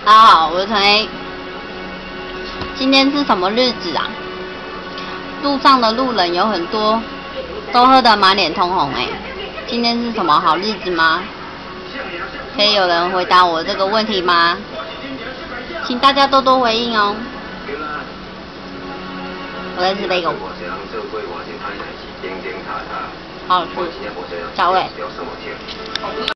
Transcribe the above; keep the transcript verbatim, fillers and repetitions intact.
大家好，我是陈 A。今天是什么日子啊？路上的路人有很多，都喝得满脸通红哎、欸。今天是什么好日子吗？可以有人回答我这个问题吗？请大家多多回应哦。我在吃 bagel。好吃，小伟。